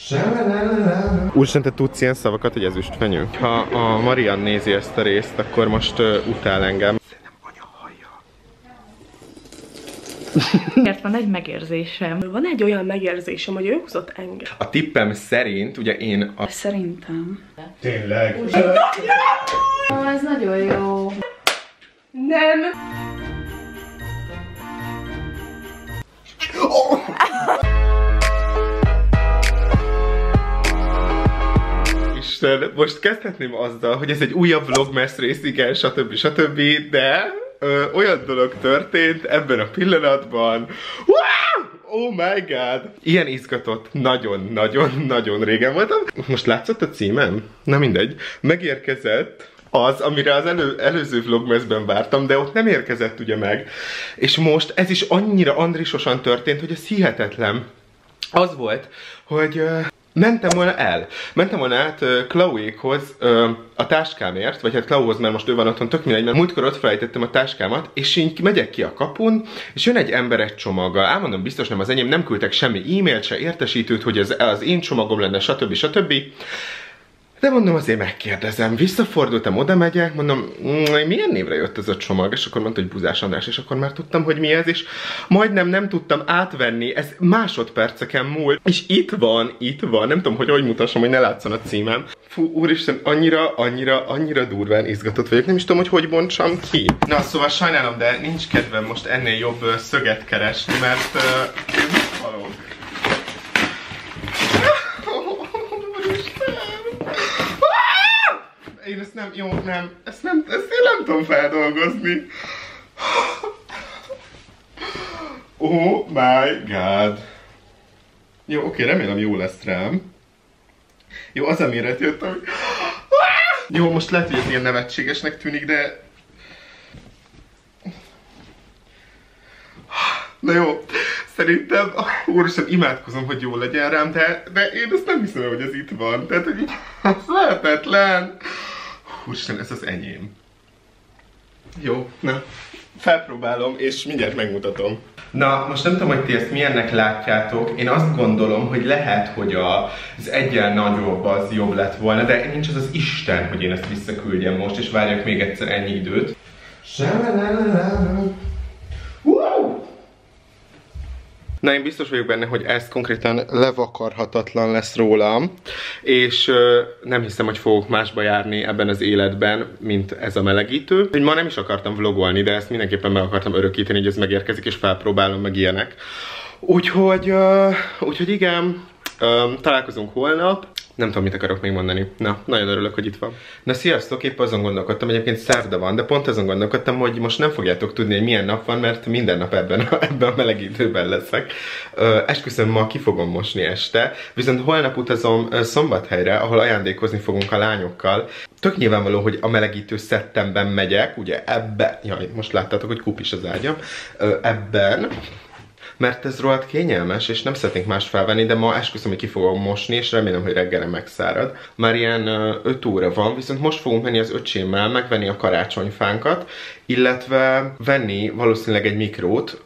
Úristen, te tudsz ilyen szavakat, hogy ezüstfenyő? Ha a Marian nézi ezt a részt, akkor most utál engem. Szerintem anya hallja. Miért van egy megérzésem? Van egy olyan megérzésem, hogy ő húzott engem. A tippem szerint, ugye én a... Szerintem. Tényleg? Ez nagyon jó. Nem! Isten, most kezdhetném azzal, hogy ez egy újabb vlogmas rész, igen, stb. De olyan dolog történt ebben a pillanatban. Wow! Oh my god! Ilyen izgatott, nagyon régen voltam. Most látszott a címem? Na mindegy. Megérkezett az, amire az előző vlogmasben vártam, de ott nem érkezett ugye meg. És most ez is annyira andrisosan történt, hogy ez hihetetlen. Az volt, hogy... Mentem volna át Chloe-hoz a táskámért, vagy hát Chloe-hoz, mert most ő van otthon, tök mindegy, mert múltkor ott felejtettem a táskámat, és így megyek ki a kapun, és jön egy ember egy csomaggal. Elmondom, biztos nem az enyém, nem küldtek semmi e-mailt, se értesítőt, hogy ez az én csomagom lenne, stb. De mondom, azért megkérdezem, visszafordultam, oda megyek, mondom, milyen névre jött ez a csomag? És akkor mondta, hogy Buzás András, és akkor már tudtam, hogy mi ez, és majdnem nem tudtam átvenni, ez másodperceken múlt, és itt van, nem tudom, hogy mutassam, hogy ne látszon a címem. Fú, úristen, annyira durván izgatott vagyok, nem is tudom, hogy bontsam ki. Na, szóval sajnálom, de nincs kedvem most ennél jobb szöget keresni, mert halok. Én ezt nem, jó, nem, ezt én nem tudom feldolgozni. Oh my god. Jó, oké, remélem jó lesz rám. Jó, az a méret jött, hogy... Jó, most lehet, hogy ez ilyen nevetségesnek tűnik, de... Na jó, szerintem, úristen, imádkozom, hogy jó legyen rám, de én ezt nem hiszem, hogy ez itt van. Tehát, hogy ez lehetetlen. Úristen, ez az enyém. Jó, na, felpróbálom, és mindjárt megmutatom. Na, most nem tudom, hogy ti ezt milyennek látjátok. Én azt gondolom, hogy lehet, hogy az egyen nagyobb az jobb lett volna, de nincs az az Isten, hogy én ezt visszaküldjem most, és várjak még egyszer ennyi időt. Na, én biztos vagyok benne, hogy ez konkrétan levakarhatatlan lesz rólam, és nem hiszem, hogy fogok másba járni ebben az életben, mint ez a melegítő. Ma nem is akartam vlogolni, de ezt mindenképpen meg akartam örökíteni, hogy ez megérkezik, és felpróbálom meg ilyenek. Úgyhogy igen, találkozunk holnap. Nem tudom, mit akarok még mondani. Na, nagyon örülök, hogy itt van. Na, sziasztok! Épp azon gondolkodtam, egyébként szerda van, de pont azon gondolkodtam, hogy most nem fogjátok tudni, hogy milyen nap van, mert minden nap ebben a melegítőben leszek. Esküszöm, ma ki fogom mosni este, viszont holnap utazom Szombathelyre, ahol ajándékozni fogunk a lányokkal. Tök nyilvánvaló, hogy a melegítő szettemben megyek, ugye ebben, jaj, most láttátok, hogy kupis az ágyam, ebben, mert ez rohadt kényelmes, és nem szeretnénk mást felvenni, de ma esküszöm, hogy ki fogom mosni, és remélem, hogy reggelre megszárad. Már ilyen 5 óra van, viszont most fogunk menni az öcsémmel, megvenni a karácsonyfánkat, illetve venni valószínűleg egy mikrót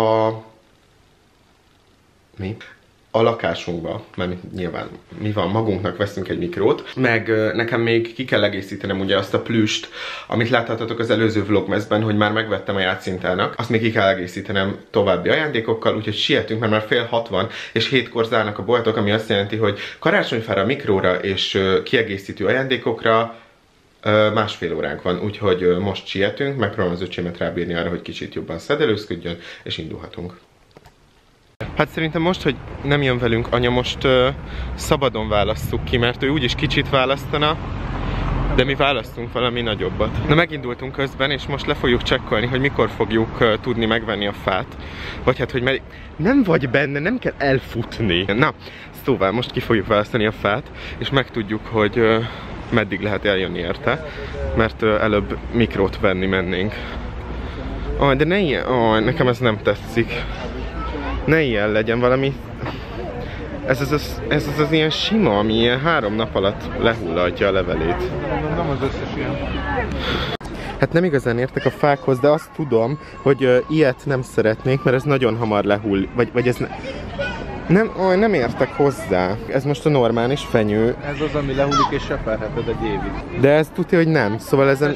a lakásunkba, mert nyilván mi van, magunknak veszünk egy mikrót, meg nekem még ki kell egészítenem ugye azt a plüst, amit láthatatok az előző vlogmasben, hogy már megvettem a játszintának, azt még ki kell egészítenem további ajándékokkal, úgyhogy sietünk, mert már fél 6 van, és 7-kor zárnak a boltok, ami azt jelenti, hogy karácsonyfára, mikróra és kiegészítő ajándékokra másfél óránk van, úgyhogy most sietünk, megpróbálom az öcsémet rábírni arra, hogy kicsit jobban szedelőzködjön, és indulhatunk. Hát szerintem most, hogy nem jön velünk anya, most szabadon válasszuk ki, mert ő úgyis kicsit választana, de mi választunk valami nagyobbat. Na, megindultunk közben, és most le fogjuk csekkolni, hogy mikor fogjuk tudni megvenni a fát. Vagy hát, hogy nem vagy benne, nem kell elfutni. Na, szóval most ki fogjuk választani a fát, és megtudjuk, hogy meddig lehet eljönni érte, mert előbb mikrót venni mennénk. De ne ilyen, nekem ez nem tetszik. Ne ilyen legyen valami... Ez az ilyen sima, ami ilyen 3 nap alatt lehullatja a levelét. Nem az összes ilyen. Hát nem igazán értek a fákhoz, de azt tudom, hogy ilyet nem szeretnék, mert ez nagyon hamar lehull. Vagy ez Nem értek hozzá. Ez most a normális fenyő. Ez az, ami lehullik és seperheted egy évig. De ez tudja, hogy nem. Szóval ezen...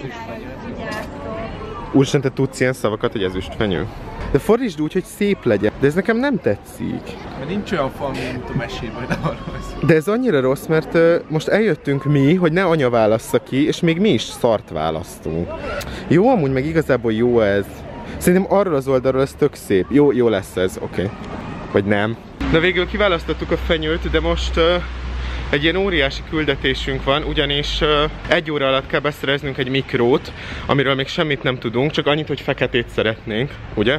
Úristen, te tudsz ilyen szavakat, hogy ezüstfenyő. De fordítsd úgy, hogy szép legyen. De ez nekem nem tetszik. Mert nincs olyan fa, mint a mesében, de arról De ez annyira rossz, mert most eljöttünk mi, hogy ne anya válassza ki, és még mi is szart választunk. Jó, amúgy meg igazából jó ez. Szerintem arról az oldalról ez tök szép. Jó lesz ez, oké. Vagy nem. Na végül kiválasztottuk a fenyőt, de most egy ilyen óriási küldetésünk van, ugyanis 1 óra alatt kell beszereznünk egy mikrót, amiről még semmit nem tudunk, csak annyit, hogy feketét szeretnénk, ugye?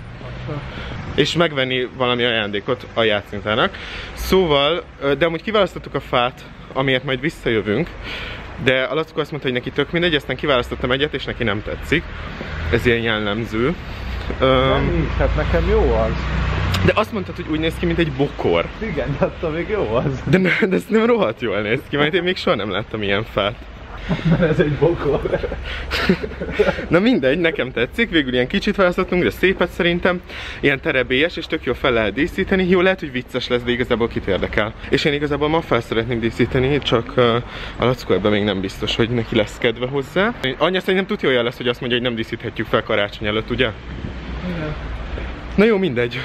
És megvenni valami ajándékot a játszintának. Szóval, de amúgy kiválasztottuk a fát, amiért majd visszajövünk, de a Lackó azt mondta, hogy neki tök mindegy, aztán kiválasztottam egyet, és neki nem tetszik. Ez ilyen jellemző. Hát nekem jó az. De azt mondtad, hogy úgy néz ki, mint egy bokor. Igen, de attól még jó az. De ez nem rohadt jól néz ki, mert én még soha nem láttam ilyen fát. Ez egy bokor. Na mindegy, nekem tetszik, végül ilyen kicsit választottunk, de szépet szerintem. Ilyen terebélyes, és tök jól fel lehet díszíteni. Jó, lehet, hogy vicces lesz, de igazából kit érdekel. És én igazából ma fel szeretném díszíteni, csak a Lackó ebben még nem biztos, hogy neki lesz kedve hozzá. Anya szerintem tudja olyan lesz, hogy azt mondja, hogy nem díszíthetjük fel karácsony előtt, ugye? Igen. Na jó, mindegy.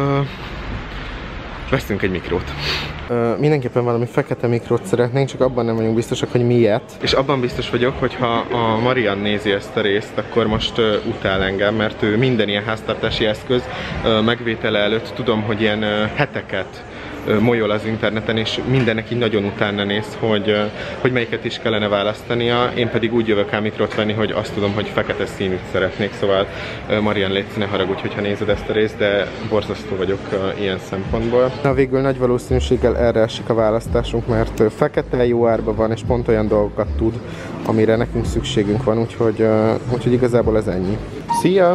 Veszünk egy mikrót. Mindenképpen valami fekete mikrót szeretnénk, csak abban nem vagyunk biztosak, hogy miért. És abban biztos vagyok, hogy ha a Marian nézi ezt a részt, akkor most utál engem, mert ő minden ilyen háztartási eszköz megvétele előtt tudom, hogy ilyen heteket molyol az interneten, és mindennek így nagyon utána néz, hogy melyiket is kellene választania. Én pedig úgy jövök el mikrot venni, hogy azt tudom, hogy fekete színűt szeretnék, szóval Marian, légy ne haragudj, hogyha nézed ezt a részt, de borzasztó vagyok ilyen szempontból. Na végül nagy valószínűséggel erre esik a választásunk, mert fekete jó árban van, és pont olyan dolgokat tud, amire nekünk szükségünk van, úgyhogy igazából ez ennyi. Szia!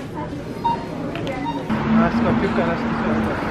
Ezt kapjuk el, ezt is.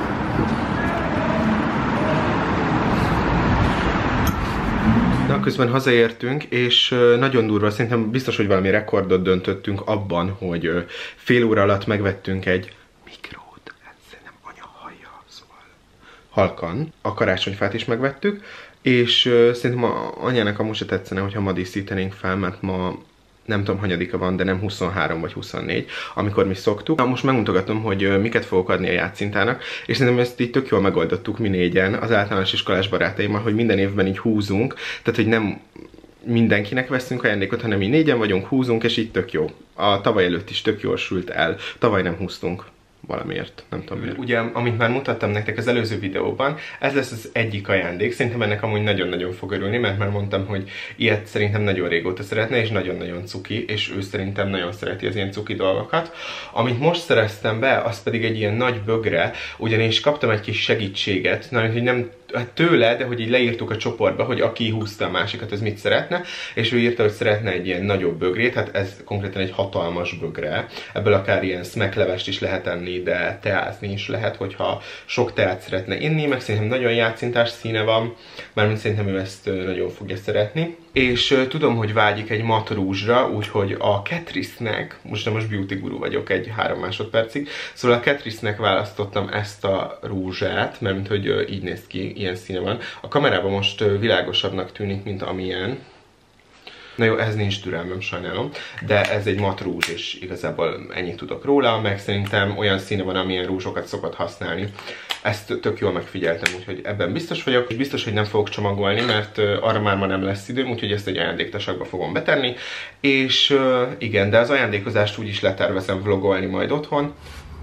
Na, közben hazaértünk, és nagyon durva, szerintem biztos, hogy valami rekordot döntöttünk abban, hogy fél óra alatt megvettünk egy mikrót, hát szerintem anya hallja, szóval halkan. A karácsonyfát is megvettük, és szerintem anyának amúgy se tetszene, hogyha ma díszítenénk fel, mert ma nem tudom, hanyadika van, de nem 23 vagy 24, amikor mi szoktuk. Na, most megmutogatom, hogy miket fogok adni a játszintának, és szerintem ezt így tök jól megoldottuk mi négyen az általános iskolás barátaimmal, hogy minden évben így húzunk, tehát hogy nem mindenkinek veszünk ajándékot, hanem mi négyen vagyunk, húzunk, és így tök jó. A tavaly előtt is tök jól sült el, tavaly nem húztunk. Valamiért, nem tudom miért. Ugye, amit már mutattam nektek az előző videóban, ez lesz az egyik ajándék. Szerintem ennek amúgy nagyon-nagyon fog örülni, mert már mondtam, hogy ilyet szerintem nagyon régóta szeretne, és nagyon-nagyon cuki, és ő szerintem nagyon szereti az ilyen cuki dolgokat. Amit most szereztem be, az pedig egy ilyen nagy bögre, ugyanis kaptam egy kis segítséget, hogy nem tőle, de hogy így leírtuk a csoportba, hogy aki húzta a másikat, ez mit szeretne, és ő írta, hogy szeretne egy ilyen nagyobb bögrét, hát ez konkrétan egy hatalmas bögre. Ebből akár ilyen smacklevest is lehet enni, de teázni is lehet, hogyha sok teát szeretne inni, meg szerintem nagyon játszintás színe van, mármint szerintem ő ezt nagyon fogja szeretni. És tudom, hogy vágyik egy mat rúzsra, úgyhogy a Catrice-nek, most beauty guru vagyok egy 3 másodpercig, szóval a Catrice-nek választottam ezt a rúzsát, mert hogy így néz ki, ilyen színe van. A kamerában most világosabbnak tűnik, mint amilyen. Na jó, ehhez nincs türelmem, sajnálom, de ez egy mat rúzs, és igazából ennyit tudok róla, meg szerintem olyan színe van, amilyen rúzsokat szokott használni. Ezt tök jól megfigyeltem, úgyhogy ebben biztos vagyok, és biztos, hogy nem fogok csomagolni, mert arra már ma nem lesz időm, úgyhogy ezt egy ajándéktasakba fogom betenni. És igen, de az ajándékozást úgyis letervezem vlogolni majd otthon.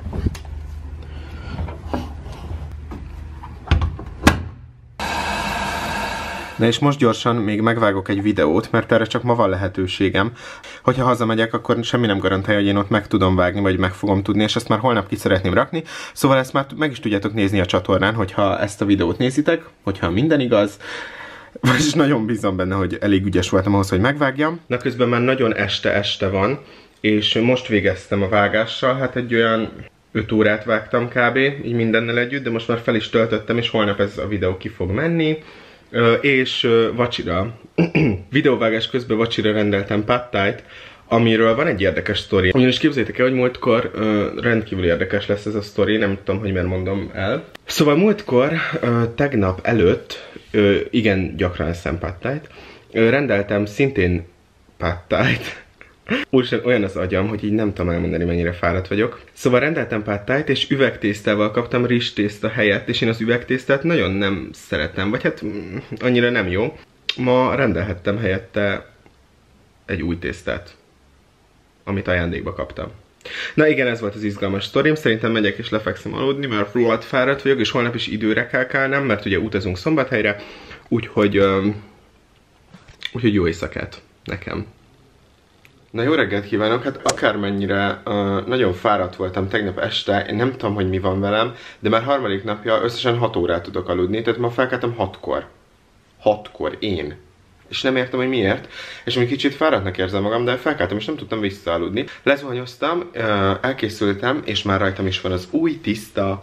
Na és most gyorsan még megvágok egy videót, mert erre csak ma van lehetőségem. Hogyha hazamegyek, akkor semmi nem garantálja, hogy én ott meg tudom vágni, vagy meg fogom tudni, és ezt már holnap ki szeretném rakni. Szóval ezt már meg is tudjátok nézni a csatornán, hogyha ezt a videót nézitek, hogyha minden igaz. Vagyis nagyon bízom benne, hogy elég ügyes voltam ahhoz, hogy megvágjam. Na közben már nagyon este van, és most végeztem a vágással, hát egy olyan 5 órát vágtam kb. Így mindennel együtt, de most már fel is töltöttem, és holnap ez a videó ki fog menni. És vacsira, videóvágás közben vacsira rendeltem pad thait, amiről van egy érdekes sztori. Ugyanis képzeljétek el, hogy múltkor rendkívül érdekes lesz ez a sztori, nem tudom, hogy miért mondom el. Szóval múltkor, tegnap előtt, igen gyakran eszem pad thait, rendeltem szintén pad thait. Úristen, olyan az agyam, hogy így nem tudom elmondani, mennyire fáradt vagyok. Szóval rendeltem pad thait, és üvegtésztával kaptam rizstészta helyett, és én az üvegtésztát nagyon nem szeretem, vagy hát annyira nem jó. Ma rendelhettem helyette egy új tésztát, amit ajándékba kaptam. Na igen, ez volt az izgalmas sztorim, szerintem megyek és lefekszem aludni, mert rohadt fáradt vagyok, és holnap is időre kell kelnem, mert ugye utazunk Szombathelyre, úgyhogy jó éjszakát nekem. Na jó reggelt kívánok, hát akármennyire nagyon fáradt voltam tegnap este, én nem tudom, hogy mi van velem, de már harmadik napja összesen 6 órát tudok aludni, tehát ma felkeltem 6-kor. 6-kor, én. És nem értem, hogy miért, és még kicsit fáradtnak érzem magam, de felkeltem és nem tudtam visszaaludni. Lezuhanyoztam, elkészültem, és már rajtam is van az új tiszta,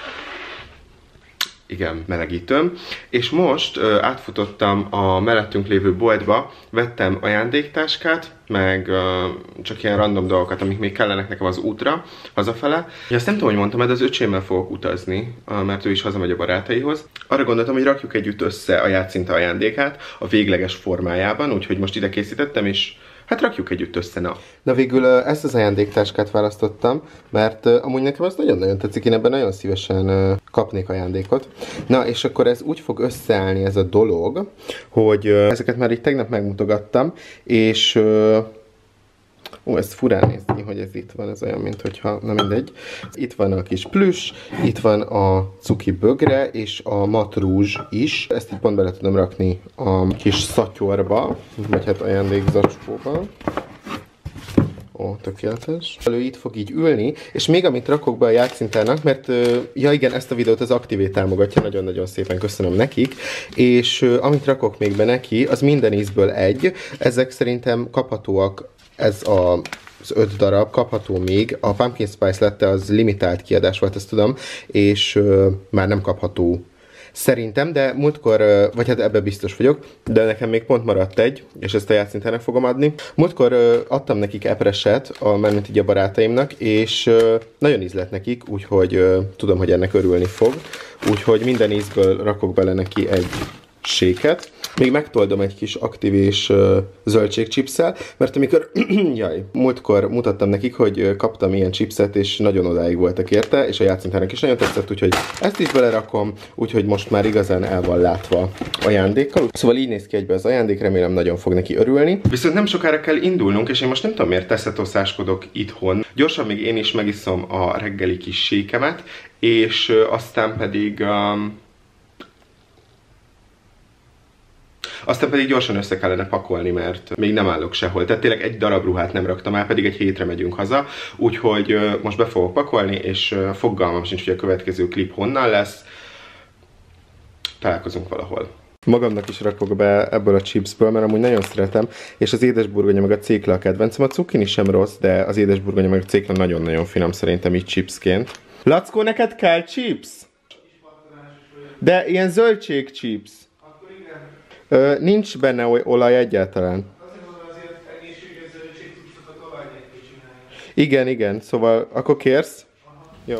igen, melegítőm, és most átfutottam a mellettünk lévő boltba, vettem ajándéktáskát, meg csak ilyen random dolgokat, amik még kellenek nekem az útra, hazafele. Ja, azt nem tudom, hogy mondtam, de az öcsémmel fogok utazni, mert ő is hazamegy a barátaihoz. Arra gondoltam, hogy rakjuk együtt össze a játszinte ajándékát a végleges formájában, úgyhogy most ide készítettem, és hát rakjuk együtt össze, na. Na végül ezt az ajándéktáskát választottam, mert amúgy nekem az nagyon-nagyon tetszik, én ebben nagyon szívesen kapnék ajándékot. Na, és akkor ez úgy fog összeállni ez a dolog, hogy ezeket már így tegnap megmutogattam, és ez furán néz ki, hogy ez itt van, ez olyan, mint hogyha, na mindegy. Itt van a kis plüss, itt van a cuki bögre, és a matrúzs is. Ezt így pont bele tudom rakni a kis szatyorba, vagy hát ajándékzacskóba. Ó, tökéletes. Ő itt fog így ülni, és még amit rakok be a játszintának, mert ja igen, ezt a videót az Activé támogatja, nagyon-nagyon szépen köszönöm nekik, és amit rakok még be neki, az minden ízből egy. Ezek szerintem kaphatóak, ez az 5 darab kapható még. A Pumpkin Spice Latte az limitált kiadás volt, ezt tudom, és már nem kapható szerintem, de múltkor, vagy hát ebben biztos vagyok, de nekem még pont maradt egy, és ezt a játszintának fogom adni. Múltkor adtam nekik epreset, mármint így a barátaimnak, és nagyon íz lett nekik, úgyhogy tudom, hogy ennek örülni fog. Úgyhogy minden ízből rakok bele neki egy séket. Még megtoldom egy kis aktivés zöldségchipsszel, mert amikor múltkor mutattam nekik, hogy kaptam ilyen chipset, és nagyon odáig voltak érte, és a játszintának is nagyon tetszett, úgyhogy ezt is belerakom, úgyhogy most már igazán el van látva ajándékkal. Szóval így néz ki egybe az ajándék, remélem nagyon fog neki örülni. Viszont nem sokára kell indulnunk, és én most nem tudom, miért teszetoszáskodok itthon. Gyorsan még én is megiszom a reggeli kis sékemet, és aztán pedig gyorsan össze kellene pakolni, mert még nem állok sehol. Tehát tényleg egy darab ruhát nem raktam el, pedig egy hétre megyünk haza. Úgyhogy most be fogok pakolni, és fogalmam sincs, hogy a következő klip honnan lesz. Találkozunk valahol. Magamnak is rakok be ebből a chipsből, mert amúgy nagyon szeretem, és az édesburgonya meg a cékla a kedvencem. A cukini sem rossz, de az édesburgonya meg a cékla nagyon-nagyon finom szerintem így chipsként. Lackó, neked kell chips? De ilyen zöldség chips. Nincs benne olaj egyáltalán. Azért egészséges zöldségtipsokat olaj nélkül csinálják. Igen, igen, szóval akkor kérsz? Aha. Jó.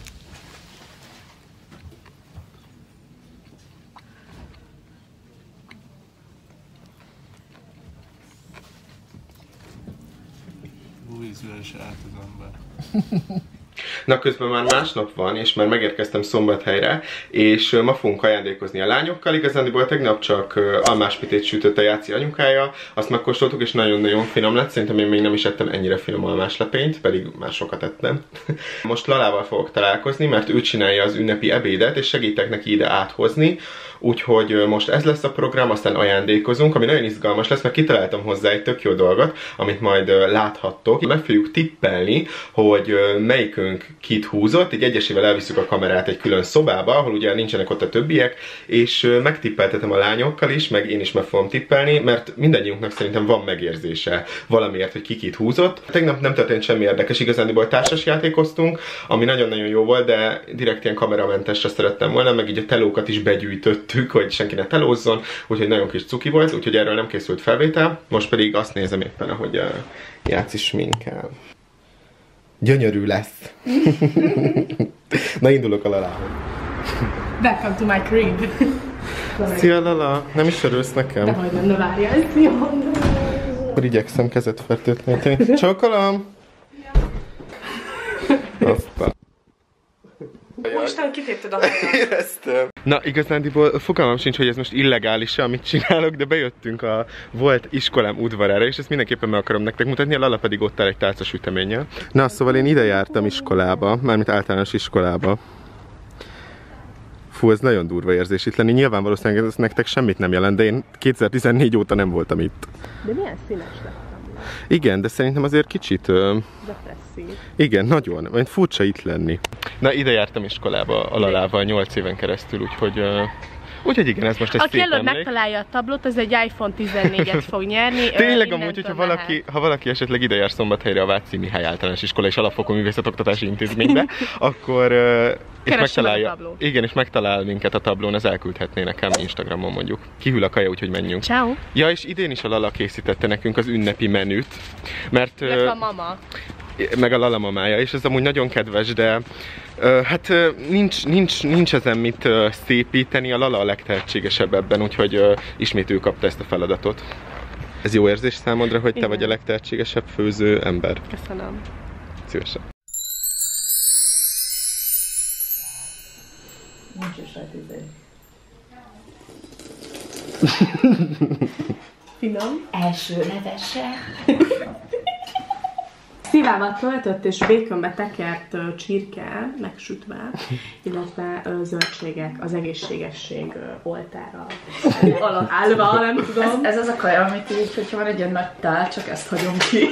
Ízűen se állt az ember. Na közben már másnap van, és már megérkeztem Szombathelyre, és ma fogunk ajándékozni a lányokkal. Igazániból tegnap csak almáspitét sütött a Jáci anyukája, azt megkóstoltuk, és nagyon-nagyon finom lett. Szerintem én még nem is ettem ennyire finom almáslepényt, pedig már sokat ettem. Most Lalával fogok találkozni, mert ő csinálja az ünnepi ebédet, és segítek neki ide áthozni. Úgyhogy most ez lesz a program, aztán ajándékozunk, ami nagyon izgalmas lesz, mert kitaláltam hozzá egy tök jó dolgot, amit majd láthattok. Meg fogjuk tippelni, hogy melyikünk kit húzott, így egyesével elviszük a kamerát egy külön szobába, ahol ugye nincsenek ott a többiek, és megtippeltetem a lányokkal is, meg én is meg fogom tippelni, mert mindannyiunknak szerintem van megérzése valamiért, hogy ki kit húzott. Tegnap nem történt semmi érdekes, igazándiból társas játékoztunk, ami nagyon-nagyon jó volt, de direkt ilyen kameramentesre szerettem volna, meg így a telókat is begyűjtöttük, hogy senki ne telózzon, úgyhogy nagyon kis cuki volt, úgyhogy erről nem készült felvétel, most pedig azt nézem éppen, ahogy Jáci sminkel. Gyönyörű lesz. Na, indulok a Lalához. Welcome to my crib. Szia Lala, nem is örülsz nekem? De majd nem várjál, szia. Akkor igyekszem kezet fertőtleníteni. Csókolom! Aztán. Úristen, kitépted a hajat. Éreztem. Na, igazándiból fogalmam sincs, hogy ez most illegális, amit csinálok, de bejöttünk a volt iskolám udvarára, és ezt mindenképpen meg akarom nektek mutatni, a Lala pedig ott áll egy tálca süteménnyel. Na, szóval én ide jártam iskolába, mármint általános iskolába. Fú, ez nagyon durva érzés itt lenni. Nyilván valószínűleg ez nektek semmit nem jelent, de én 2014 óta nem voltam itt. De milyen színes lettem? Igen, de szerintem azért kicsit... Depresszív. Igen, nagyon. Mert furcsa itt lenni. Na, ide jártam iskolába a Lalával 8 éven keresztül, úgyhogy igen, ez most egy aki szép előbb emlék. megtalálja a tablót, az egy iPhone 14-et fog nyerni. Tényleg amúgy, hogyha ha valaki esetleg ide jár Szombathelyre a Váci Mihály Általános Iskola és Alapfokú Művészetoktatási Intézménybe, akkor és megtalálja. Igen, és megtalál minket a tablón, az elküldhetné nekem Instagramon mondjuk. Kihűl a kaja, úgyhogy menjünk. Ciao. Ja, és idén is a Lala készítette nekünk az ünnepi menüt, mert... a mama. Meg a Lala mamája, és ez amúgy nagyon kedves, de hát nincs ezen mit szépíteni, a Lala a legtehetségesebb ebben, úgyhogy ismét ő kapta ezt a feladatot. Ez jó érzés számodra, hogy te vagy a legtehetségesebb főző ember? Köszönöm. Szívesen. Nincs is rajta izé. Finom. Első levese. Szívával töltött és békönbe tekert csirke, megsütve, illetve zöldségek az egészségesség oltára alatt állva, nem tudom. Ez az a kaja, amit így, hogyha van egy olyan nagy tál, csak ezt hagyom ki.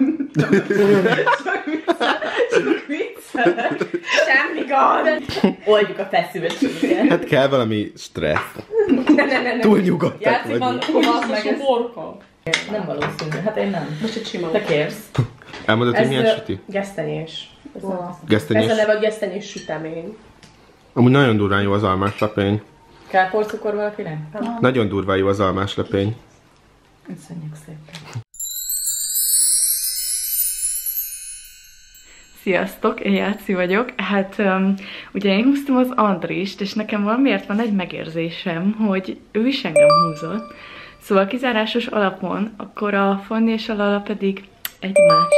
Csak viccelek. Semmi gond! Oldjuk a feszültséget. Hát kell valami stressz. Ne. Túl nyugodtak Játszik van, vagyunk. kovasz meg ez. Borka. Nem valószínű, hát én nem. Most egy sima. Te kérsz. Elmondod, hogy milyen süti? Gesztenyés. Gesztenyés. Ez a neve a gesztenyés sütemény. Amúgy nagyon durván jó az almás lepény. Kell porcukor valakinek? Nagyon durván jó az almás lepény. Köszönjük szépen. Sziasztok, én Jáci vagyok. Hát ugye én húztam az Andrist, és nekem valamiért van egy megérzésem, hogy ő is engem húzott. Szóval kizárásos alapon, akkor a Fanni és a Lala pedig egymást.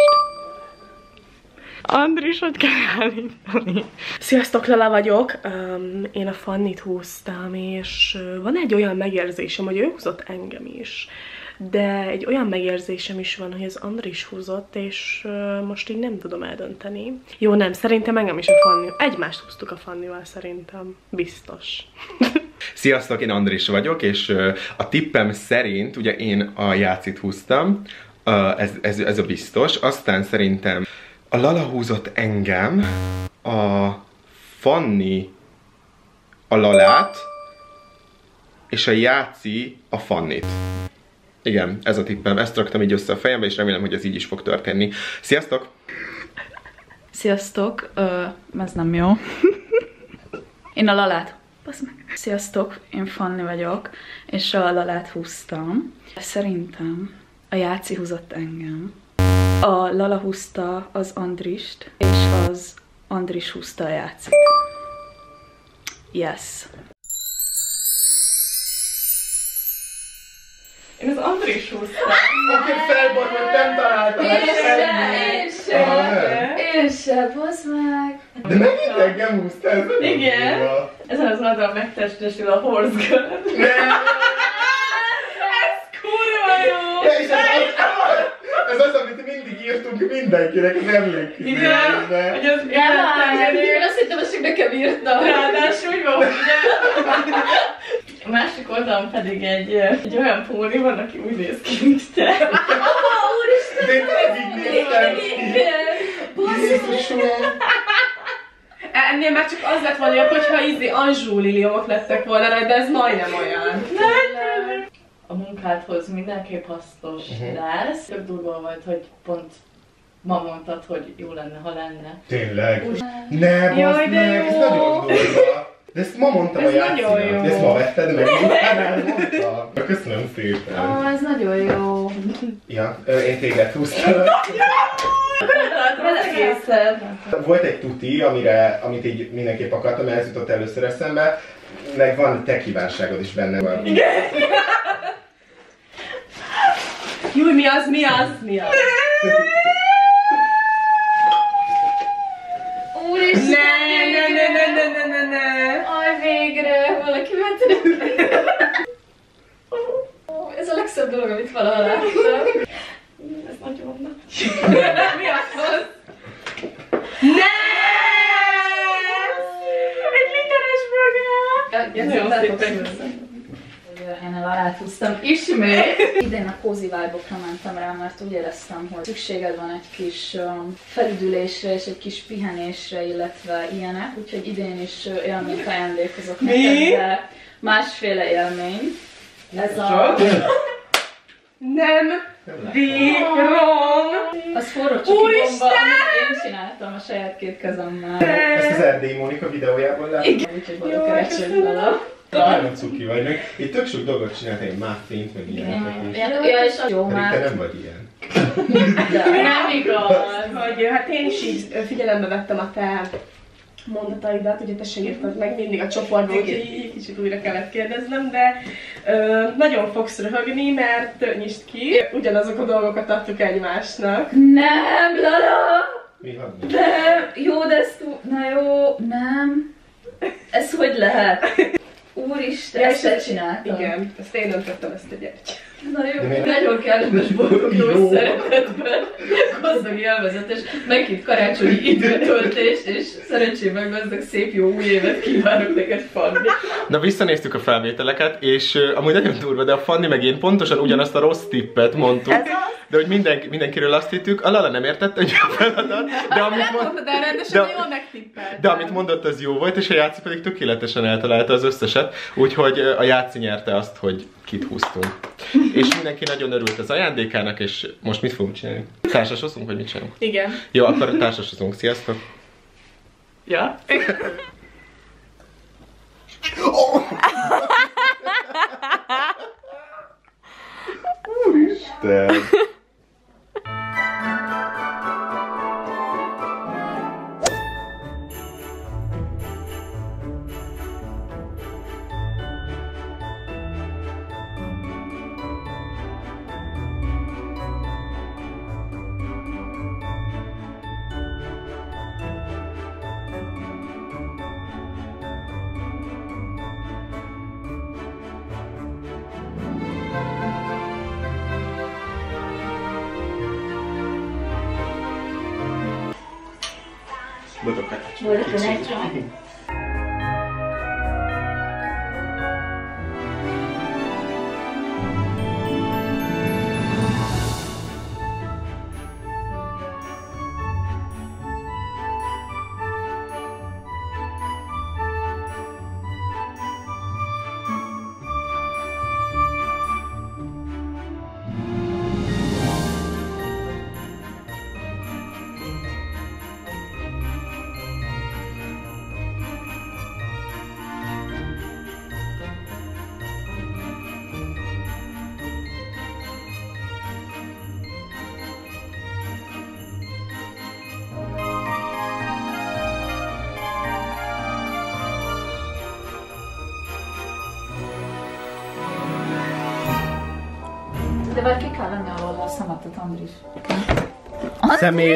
Andris, hogy kell állítani? Sziasztok, Lala vagyok. Én a Fannit húztam, és van egy olyan megérzésem, hogy ő húzott engem is. De egy olyan megérzésem is van, hogy az Andris húzott, és most így nem tudom eldönteni. Jó, nem, szerintem engem is a Fanni. Egymást húztuk a Fannival, szerintem. Biztos. Sziasztok, én Andris vagyok, és a tippem szerint, ugye én a Jácit húztam, ez a biztos, aztán szerintem a Lala húzott engem, a Fanni a Lalát, és a Jáci a Fannit. Igen, ez a tippem, ezt raktam így össze a fejembe, és remélem, hogy ez így is fog történni. Sziasztok! Sziasztok, ez nem jó. Én a Lalát. Basz meg. Sziasztok, én Fanni vagyok, és a Lalát húztam. Szerintem a Jáci húzott engem. A Lala húzta az Andrist, és az Andris húzta a Jácit. Yes. Én az Andris húztam. Oké, felborult, nem találtam. Én se, basz meg. De megint engem húzta, ez nagyon Igen. durva. Ezen az oldalon megtestesül a Horse Girl. Ez kurva jó! Ja, és ez az, amit mindig írtunk mindenkinek, az emléküzenetbe. Hogy az Én azt hittem, hogy csak nekem írtam. ráadásul úgy van, hogy ugye... A másik oldalon pedig egy olyan póni van, aki úgy néz ki, mint te. De én tényleg így néztem ki. Jézusom! ennél már csak az lett volna jobb, hogyha Anjou liliomok lettek volna rajta, de ez majdnem olyan. A munkádhoz mindenképp hasznos lesz. Tök durva volt, hogy pont ma mondtad, hogy jó lenne, ha lenne. Tényleg? Ne, bazd meg, ez nagyon durva. De ezt ma mondtam a Jácinak, de ezt ma vetted meg, mondtam. Köszönöm szépen. Ez nagyon jó. Ja, én téged húztam. Volt egy tuti, amit így mindenképp akartam, mert ez jutott először eszembe, meg van te kívánságod is benne van. Júj, mi az? Úristen! Ne. Aj, végre! Valaki megtudja. Ez a legszebb dolog, amit valaha láttam. Ez nagyon nagy. Mi az? Ne! Egy literes burger! Én alá húztam ismét. Idén a cozy vibe-okra mentem rá, mert úgy éreztem, hogy szükséged van egy kis felüdülésre és egy kis pihenésre, illetve ilyenek. Úgyhogy idén is élményt ajándékozok neked, de másféle élmény. Ez a... Nem bírom! Az forró csoki bomba, amit én csináltam a saját két kezemmel. Ezt az Erdélyi Mónika videójában láttam. Igen, úgyhogy boldog keresünk vele. Nagyon cuki vagy meg. Itt tök sok dolgot csináltam, egy muffint, meg ilyeneket is. Ja, és jó Pedig már. te nem vagy ilyen. De nem igaz. Hogy hát én is így figyelembe vettem a te mondataidat, ugye te sem írtad meg mindig a csoportban, úgyhogy így kicsit újra kellett kérdeznem, de nagyon fogsz röhögni, mert nyisd ki, ugyanazok a dolgokat adtuk egymásnak. Nem, Lala! Mi van? Nem, jó, de ezt... Na jó, nem. Ez hogy lehet? Úristen, ezt te csináltam. Igen, ezt én öntöttem ezt a gyertyát. Na jó, nagyon kellemes boldog jó szeretetben, gazdag élvezetes, megint karácsonyi időtöltést, és szerencsében gazdag szép jó új évet kívánok neked, Fanni. Na, visszanéztük a felvételeket, és amúgy nagyon durva, de a Fanni meg én pontosan ugyanazt a rossz tippet mondtuk. De hogy mindenkiről azt hittük, a Lala nem értette, hogy a feladat, de amit mondtad el rendesen, de jól megtippelt. De amit mondott, az jó volt, és a Jáci pedig tökéletesen eltalálta az összeset, úgyhogy a Jáci nyerte azt, hogy kit húztunk. És mindenki nagyon örült az ajándékának, és most mit fogunk csinálni? Társasozunk, vagy mit csinálunk? Igen. Jó, akkor társasozunk. Sziasztok! Ja? Úristen! Boldog karácsony! De vagy ki kell venni alól a szemetet, Andris. Szemét!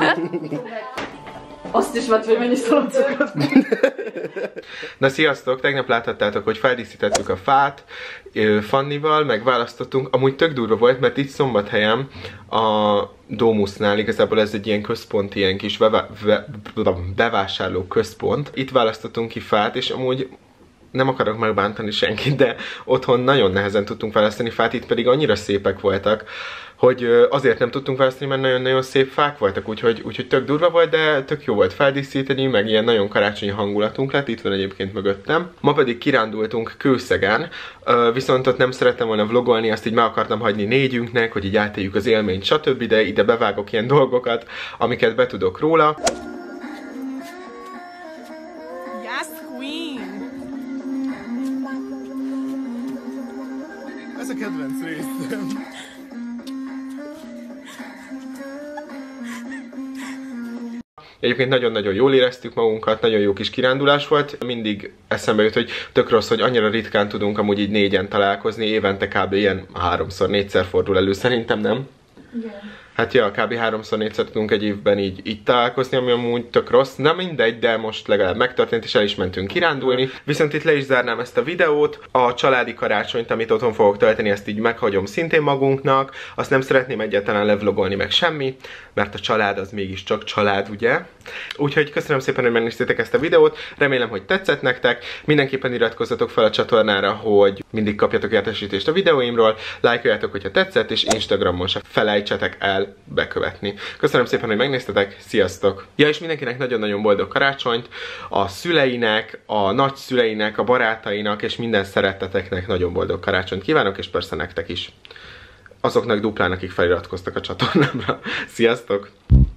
Azt is vett, hogy mennyi szaloncokat. Na sziasztok! Tegnap láthattátok, hogy feldíszítettük a fát Fannival, meg választottunk. Amúgy tök durva volt, mert itt Szombathelyen a Domusnál, igazából ez egy ilyen központ, ilyen kis bevásárló központ. Itt választottunk ki fát, és amúgy nem akarok megbántani senkit, de otthon nagyon nehezen tudtunk választani fát, itt pedig annyira szépek voltak, hogy azért nem tudtunk választani, mert nagyon-nagyon szép fák voltak, úgyhogy tök durva volt, de tök jó volt feldíszíteni, meg ilyen nagyon karácsonyi hangulatunk lett, itt van egyébként mögöttem. Ma pedig kirándultunk Kőszegen, viszont ott nem szerettem volna vlogolni, azt így meg akartam hagyni négyünknek, hogy így átéljük az élményt, stb. De ide bevágok ilyen dolgokat, amiket betudok róla. Yes, queen! Ez a kedvenc részem. Egyébként nagyon-nagyon jól éreztük magunkat, nagyon jó kis kirándulás volt. Mindig eszembe jut, hogy tök rossz, hogy annyira ritkán tudunk amúgy így négyen találkozni, évente kb. Ilyen 3-4-szer fordul elő, szerintem nem? Igen. Hát ja, kb. 3-4-szer tudunk egy évben így találkozni, ami amúgy tök rossz. Nem mindegy, de most legalább megtörtént, és el is mentünk kirándulni. Viszont itt le is zárnám ezt a videót. A családi karácsonyt, amit otthon fogok tölteni, ezt így meghagyom szintén magunknak. Azt nem szeretném egyáltalán levlogolni meg semmi, mert a család az mégiscsak család, ugye? Úgyhogy köszönöm szépen, hogy megnéztétek ezt a videót. Remélem, hogy tetszett nektek. Mindenképpen iratkozzatok fel a csatornára, hogy mindig kapjatok értesítést a videóimról. Lájkoljátok, hogyha tetszett, és Instagramon se felejtsetek el bekövetni. Köszönöm szépen, hogy megnéztetek, sziasztok! Ja, és mindenkinek nagyon-nagyon boldog karácsonyt, a szüleinek, a nagyszüleinek, a barátainak, és minden szeretteteknek nagyon boldog karácsonyt kívánok, és persze nektek is. Azoknak duplán, akik feliratkoztak a csatornámra. Sziasztok!